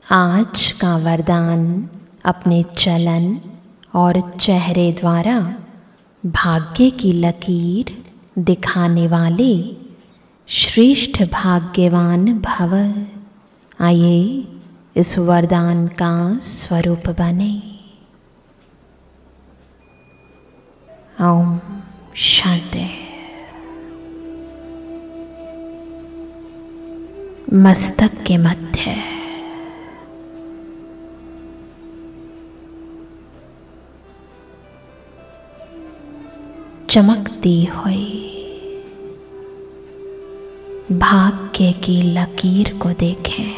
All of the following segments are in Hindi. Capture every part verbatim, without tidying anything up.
आज का वरदान अपने चलन और चेहरे द्वारा भाग्य की लकीर दिखाने वाले श्रेष्ठ भाग्यवान भव। आइए इस वरदान का स्वरूप बने। ओम शांति। मस्तक के मध्य चमकती हुई भाग्य की लकीर को देखें।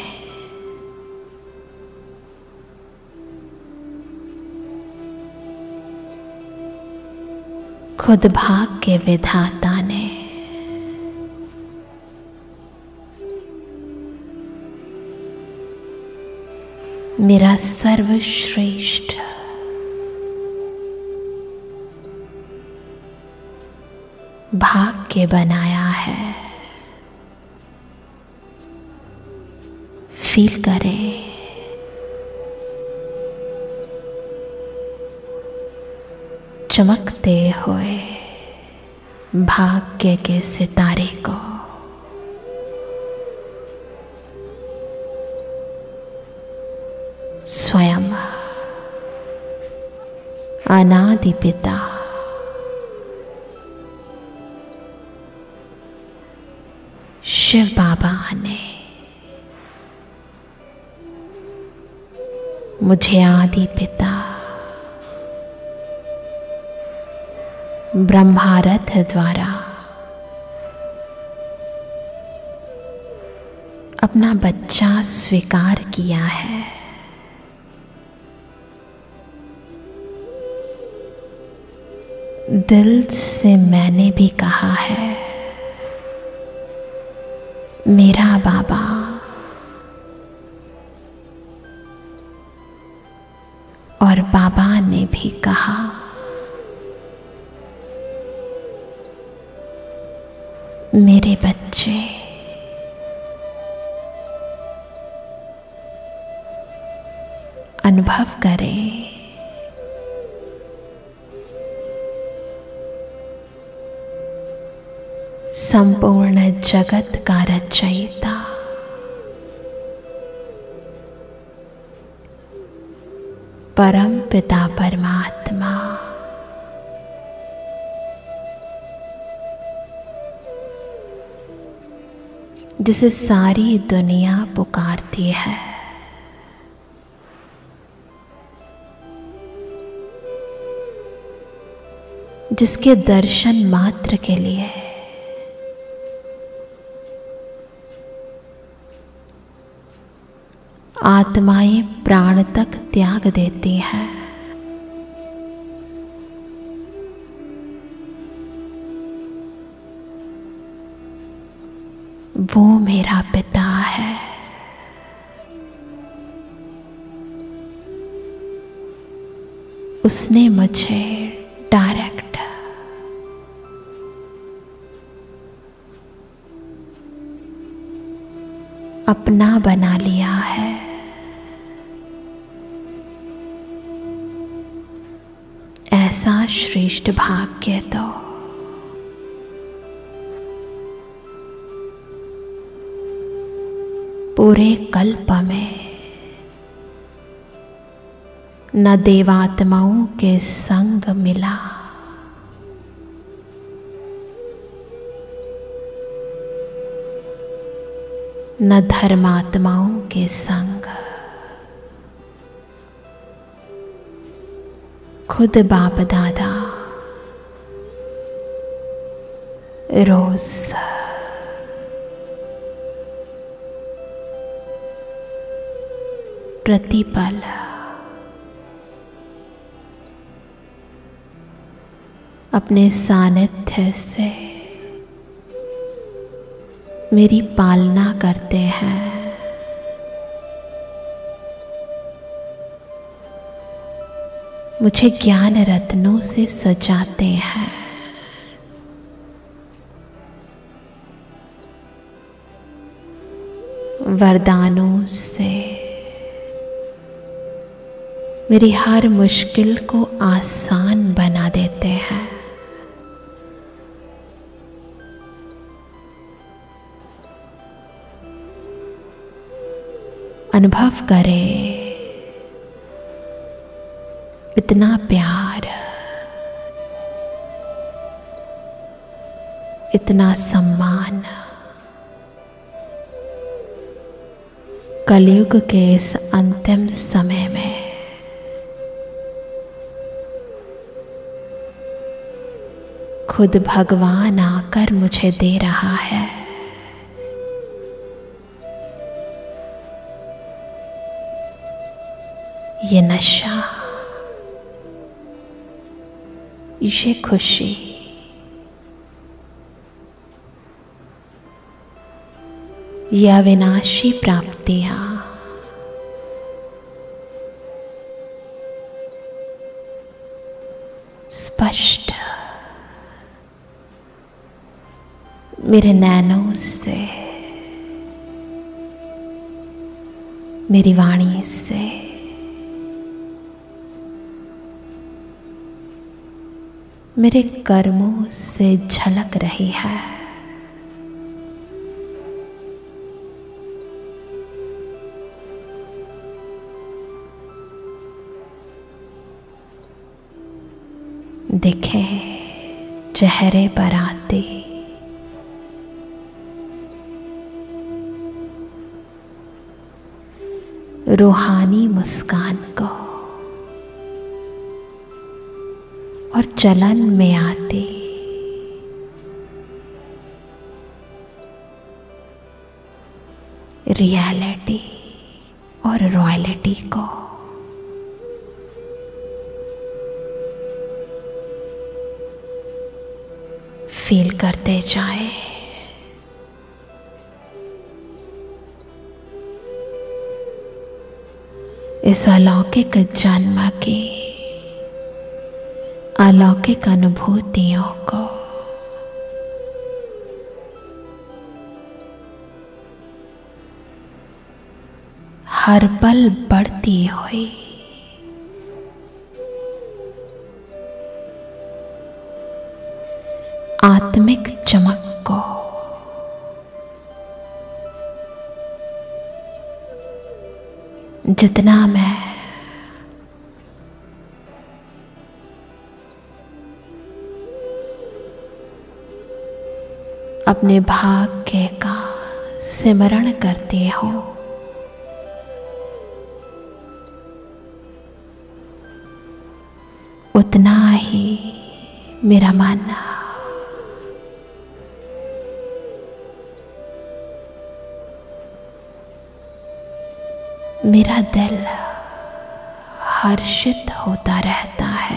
खुद भाग्य विधाता ने मेरा सर्वश्रेष्ठ भाग्य बनाया है। फील करें, चमकते हुए भाग्य के सितारे को। स्वयं अनादि पिता शिव बाबा ने मुझे आदि पिता ब्रह्मारथ द्वारा अपना बच्चा स्वीकार किया है। दिल से मैंने भी कहा है, मेरा बाबा और बाबा ने भी कहा, मेरे बच्चे। अनुभव करें, संपूर्ण जगत का रचयिता परम पिता परमात्मा जिसे सारी दुनिया पुकारती है, जिसके दर्शन मात्र के लिए आत्माएं प्राण तक त्याग देती हैं। वो मेरा पिता है। उसने मुझे डायरेक्ट अपना बना लिया है। ऐसा श्रेष्ठ भाग्य तो पूरे कल्प में न देवात्माओं के संग मिला, न धर्मात्माओं के संग। खुद बाप दादा रोज प्रतिपल अपने सानिध्य से मेरी पालना करते हैं। मुझे ज्ञान रत्नों से सजाते हैं। वरदानों से मेरी हर मुश्किल को आसान बना देते हैं। अनुभव करें इतना प्यार, इतना सम्मान कलयुग के इस अंतिम समय में खुद भगवान आकर मुझे दे रहा है। ये नशा, ये खुशी, ये अविनाशी प्राप्तियां स्पष्ट मेरे नैनों से, मेरी वाणी से, मेरे कर्मों से झलक रही है। दिखे चेहरे पर आती रूहानी मुस्कान को और चलन में आती रियलिटी और रॉयलिटी को। फील करते जाए। इस अलौकिक जन्म की अलौकिक अनुभूतियों को हर पल बढ़ती हुई आत्मिक चमक को जितना मैं अपने भाग्य का सिमरण करती हूँ, उतना ही मेरा मन मेरा दिल हर्षित होता रहता है।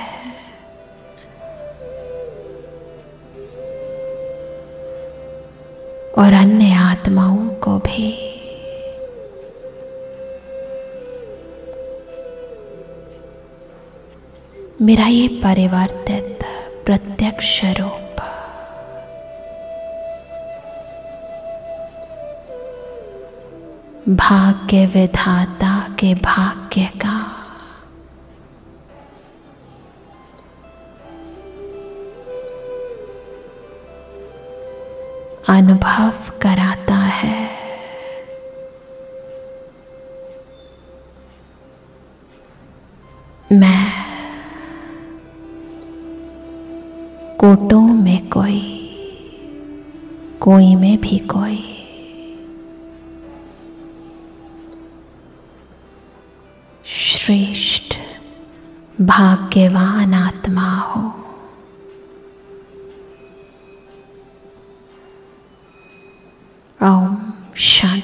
और अन्य आत्माओं को भी मेरा ये परिवर्तित प्रत्यक्ष रूप भाग्य विधाता के भाग्य का अनुभव कराता है। मैं कोटों में कोई, कोई में भी कोई, श्रेष्ठ भाग्यवान आत्मा हो। ओम शांति।